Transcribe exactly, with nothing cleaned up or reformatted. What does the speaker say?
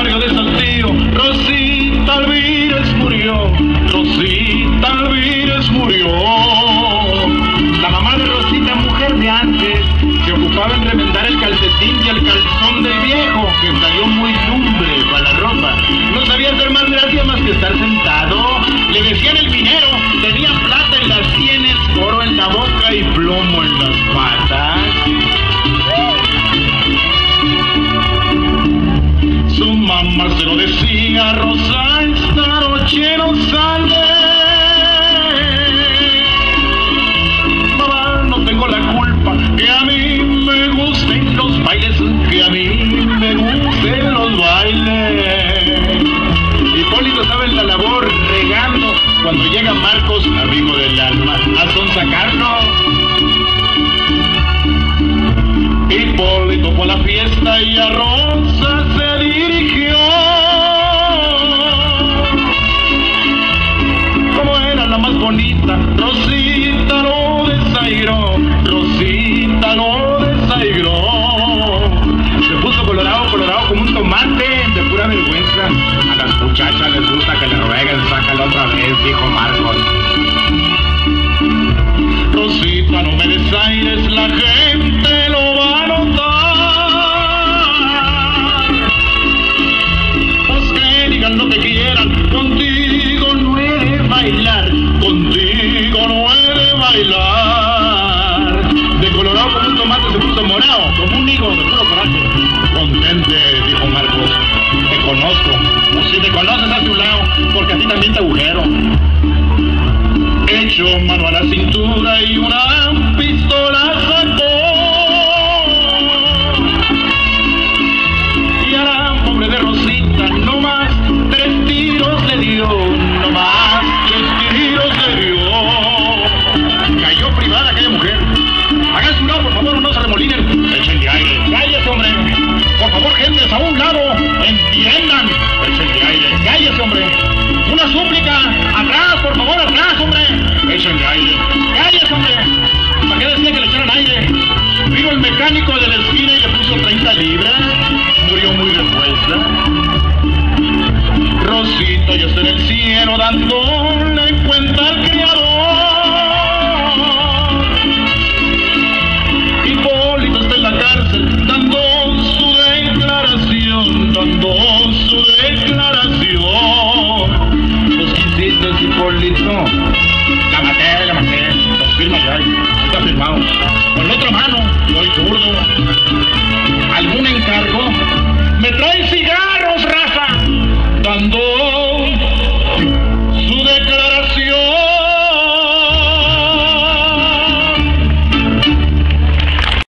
barrio de Saltillo, Rosita Alvírez murió, Rosita Alvírez murió. La mamá de Rosita, mujer de antes, se ocupaba en remendar el calcetín y el calzón del viejo, que salió muy lumbre para la ropa. No sabía hacer más gracia más que estar sentado. Le decían el minero, tenía plata en las sienes, oro en la boca y plomo en las patas. Su mamá se lo decía, Rosa, esta noche no sale. Mamá, no tengo la culpa, que a mí me gusten los bailes, que a mí me gusten los bailes. Hipólito estaba en la labor regando cuando llega Marcos, amigo del alma, a sonsacarlo. Hipólito fue a la fiesta y a Rosa se dirigió. Como era la más bonita, Rosita lo desairó, Rosita lo desairó. Se puso colorado, colorado como un tomate, de pura vergüenza. A las muchachas les gusta que le rueguen, sácalo otra vez, dijo Marcos. Rosita, no me desaires, la gente lo va a notar. Pues que digan lo que quieran, contigo no he de bailar, contigo no he de bailar. De colorado como un tomate se puso morado, como un higo de puro coraje. Contente, dijo Marcos, te conozco. Pues si te conoces a tu lado, porque a ti también te agujero. Echó mano a la cintura y una pistola sacó. Y a la pobre de Rosita, no más tres tiros le dio, no más tres tiros le dio. Cayó privada aquella mujer. Háganse un lado, por favor, no se remolinen. Échenle aire. Cállese, hombre. Por favor, gentes, a un lado. Entiendan. Échenle aire. Cállese, hombre. Una súplica. Atrás, por favor, atrás, hombre. Échenle aire. ¡Cállese, hombre! ¿Para qué decía que le echaran aire? Vino el mecánico de la esquina y le puso treinta libras. Murió muy repuesta. Rosita ya está en el cielo dándole cuenta al criador. Hipólito está en la cárcel dando su declaración, dando su declaración. Pues ¿qué hiciste, Hipólito? La maté, la maté, los firmas ya hay, está firmado. Con la otra mano, soy zurdo. ¿Algún encargo? ¿Me trae cigarro?